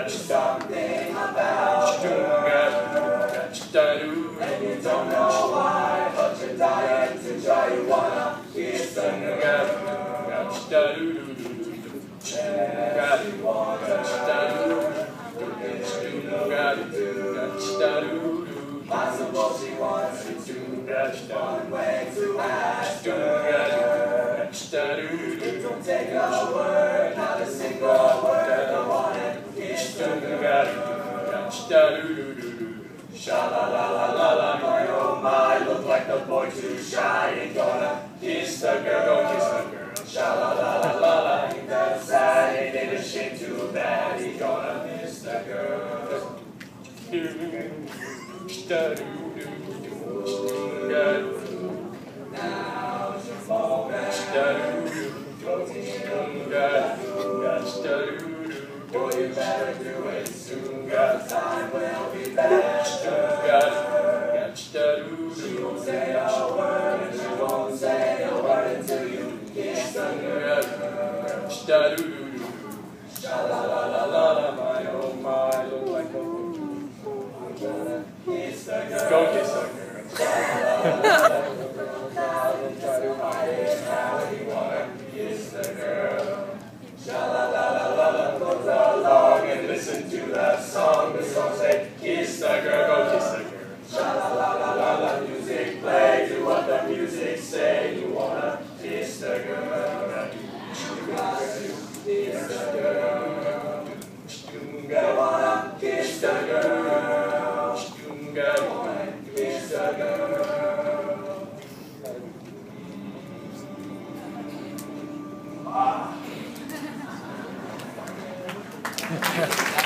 something about her. And you don't know why, but you're dying to try. You wanna kiss the girl. And you wanna possible she wants you to. One way to ask her. It don't take a word, not a single word. I wanna kiss the girl. Sha-la-la-la-la-la, my oh my, look like the boy too shy. Ain't gonna kiss the girl, go kiss the girl. Sha-la-la-la-la-la, ain't that sad, ain't it a shame too bad. He gonna miss the girl. Now's your moment. Boy, you better do it soon, cause time will be better. She won't say a word, and she won't say a word until you kiss the girl. Sha-la-la-la-la-la, my oh my, look like a fool. I'm gonna kiss the girl. Go kiss the girl. Sha-la-la-la-la, don't try to hide it now. You wanna kiss the girl. Sha-la-la-la-la-la, goes along and listen to that song. The song say, kiss the girl, go kiss the girl. Sha-la-la-la-la-la, music play, do what the music say. You wanna kiss the girl. You gotta kiss the girl. You wanna kiss the girl. You wanna kiss the girl.